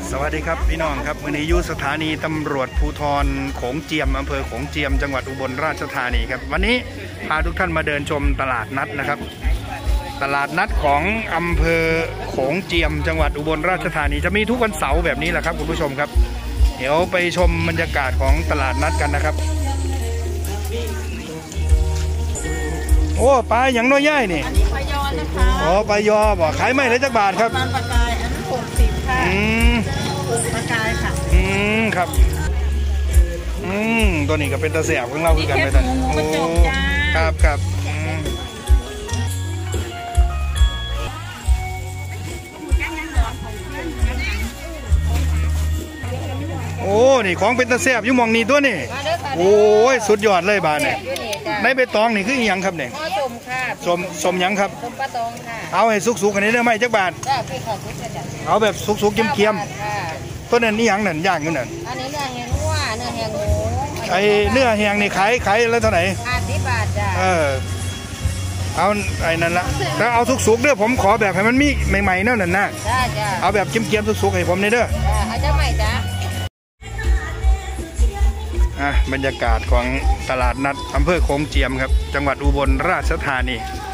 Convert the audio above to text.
สวัสดีครับพี่น้องครับวันนี้อยู่สถานีตำรวจภูธรโขงเจียมอำเภอโขงเจียมจังหวัดอุบลราชธานีครับวันนี้พาทุกท่านมาเดินชมตลาดนัดนะครับตลาดนัดของอำเภอโขงเจียมจังหวัดอุบลราชธานีจะมีทุกวันเสาร์แบบนี้แหละครับคุณผู้ชมครับเดี๋ยวไปชมบรรยากาศของตลาดนัดกันนะครับโอ้ปลาอย่างน้อยย่ายนี่อันนี้ปลายอนะคะอ๋อปลายอบอกขายไม่เลยจักบาทครับมันปลากายอันนี้60ค่ะปลากายค่ะครับตัวนี้ก็เป็นตะเสียบของเราคือกันไปแต่โอ้ครับโอ้นี่ของเป็นตะเสียบอยู่มองนี่ตัวนี่โอ้ยสุดยอดเลยบาทเนี่ยในใบตองนี่คืออย่างครับเนี่ยส้มค่ะส้มยังครับส้มปลาตองค่ะเอาให้สุกๆกันนี้ได้ไหมจักบาทเอาแบบสุกๆเค็มๆตัวนั้นนี่ยังนั่นย่างอยู่นั่นอันนี้เนื้อแห้งวัวเนื้อแห้งหมูไอเนื้อแห้งนี่ขายแล้วเท่าไหร่ 50 บาทจ้ะเอาไอ้นั่นละแล้วเอาสุกๆเด้อผมขอแบบให้มันมีใหม่ๆนั่นนะเอาแบบเค็มๆสุกๆให้ผมนี่เด้อเอาจะใหม่จ้ะบรรยากาศของตลาดนัดอำเภอโขงเจียมครับจังหวัดอุบลราชธานี